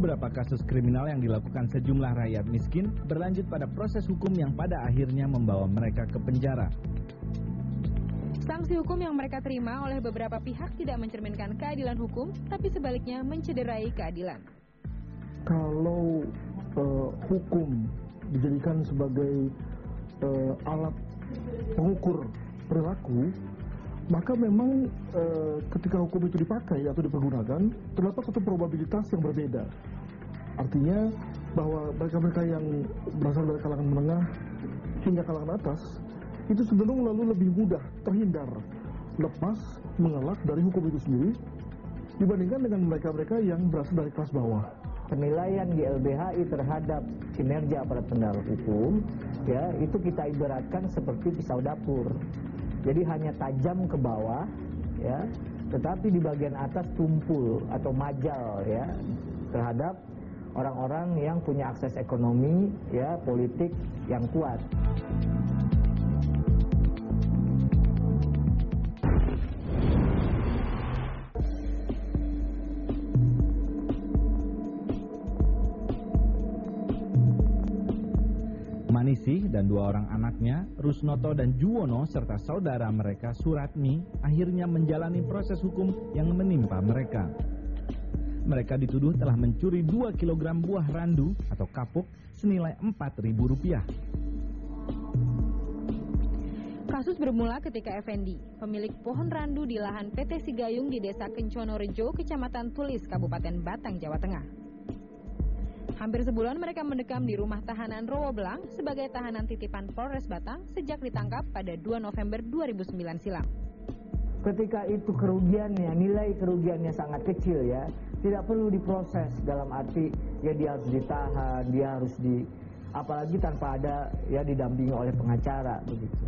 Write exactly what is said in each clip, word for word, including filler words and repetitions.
Beberapa kasus kriminal yang dilakukan sejumlah rakyat miskin berlanjut pada proses hukum yang pada akhirnya membawa mereka ke penjara. Sanksi hukum yang mereka terima oleh beberapa pihak tidak mencerminkan keadilan hukum, tapi sebaliknya mencederai keadilan. Kalau uh, hukum dijadikan sebagai uh, alat pengukur perilaku, maka memang uh, ketika hukum itu dipakai atau dipergunakan, terdapat satu probabilitas yang berbeda. Artinya bahwa mereka-mereka yang berasal dari kalangan menengah hingga kalangan atas, itu cenderung lalu lebih mudah terhindar, lepas, mengelak dari hukum itu sendiri, dibandingkan dengan mereka-mereka yang berasal dari kelas bawah. Penilaian G L B H I terhadap kinerja aparat penegak hukum, ya, itu kita ibaratkan seperti pisau dapur. Jadi hanya tajam ke bawah, ya, tetapi di bagian atas tumpul atau majal, ya, terhadap orang-orang yang punya akses ekonomi, ya, politik yang kuat. Manisih dan dua orang anaknya, Rusnoto dan Juwono, serta saudara mereka Suratmi, akhirnya menjalani proses hukum yang menimpa mereka. Mereka dituduh telah mencuri dua kilogram buah randu atau kapuk senilai empat ribu rupiah. Kasus bermula ketika Effendi, pemilik pohon randu di lahan P T Sigayung di Desa Kenconorejo, Kecamatan Tulis, Kabupaten Batang, Jawa Tengah. Hampir sebulan mereka mendekam di rumah tahanan Rowobelang sebagai tahanan titipan Polres Batang sejak ditangkap pada dua November dua ribu sembilan silam. Ketika itu kerugiannya, nilai kerugiannya sangat kecil, ya, tidak perlu diproses dalam arti ya dia harus ditahan, dia harus di, apalagi tanpa ada ya didampingi oleh pengacara begitu.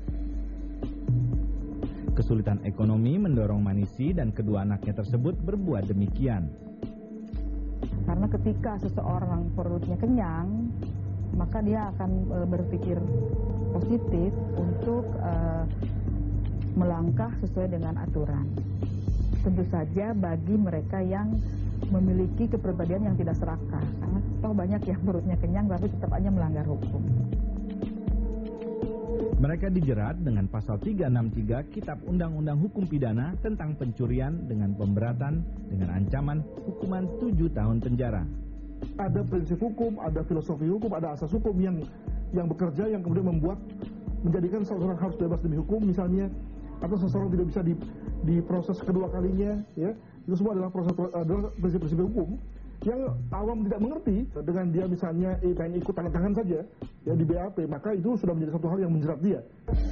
Kesulitan ekonomi mendorong Manisi dan kedua anaknya tersebut berbuat demikian. Karena ketika seseorang perutnya kenyang, maka dia akan e, berpikir positif untuk e, melangkah sesuai dengan aturan. Tentu saja bagi mereka yang memiliki kepribadian yang tidak serakah, karena toh banyak yang perutnya kenyang tapi tetap aja melanggar hukum. Mereka dijerat dengan pasal tiga enam tiga Kitab Undang-Undang Hukum Pidana tentang pencurian dengan pemberatan dengan ancaman hukuman tujuh tahun penjara. Ada prinsip hukum, ada filosofi hukum, ada asas hukum yang yang bekerja yang kemudian membuat menjadikan seseorang harus bebas demi hukum misalnya, atau seseorang tidak bisa di, diproses kedua kalinya, ya. Itu semua adalah proses adalah prinsip-prinsip hukum yang awam tidak mengerti. Dengan dia misalnya eh, pengen ikut tangan-tangan saja ya di B A P, maka itu sudah menjadi satu hal yang menjerat dia.